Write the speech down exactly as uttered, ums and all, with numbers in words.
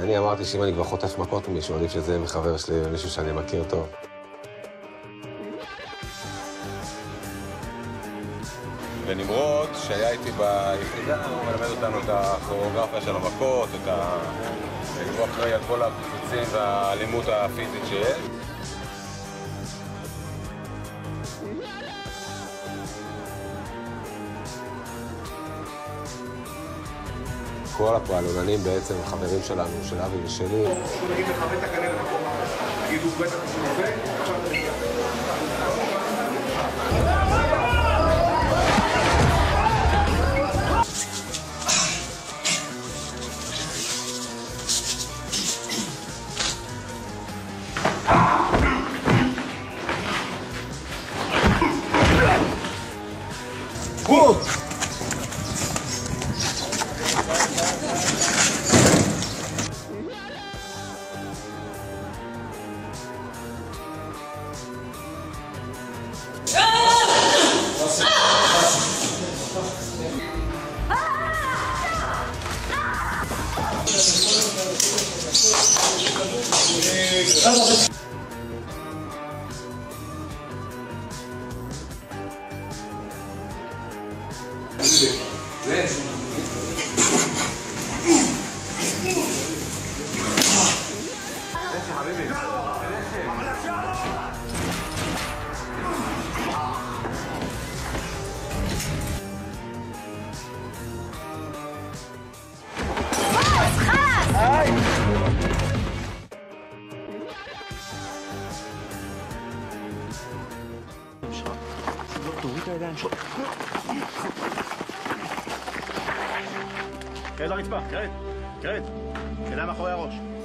אני אמרתי שאם אני כבר חוטף מכות ממישהו, עדיף שזה מחבר שלי ומישהו שאני מכיר טוב. ונמרוד, שהיה איתי ביחידה, הוא מלמד אותנו את הכוריאוגרפיה של המכות, את ה... הוא אחראי על כל הפיצוצים והאלימות הפיזית שיש. כל הפועלוננים בעצם חברים שלנו, של אבי ושלי. שהוא נגיד מכבד את הקנה למקום, נגיד הוא בטח שהוא נובע, עכשיו אתה נגיד. תוריד את הידיים שלו. תרד לרצפה, תרד, תרד. ידיים מאחורי הראש.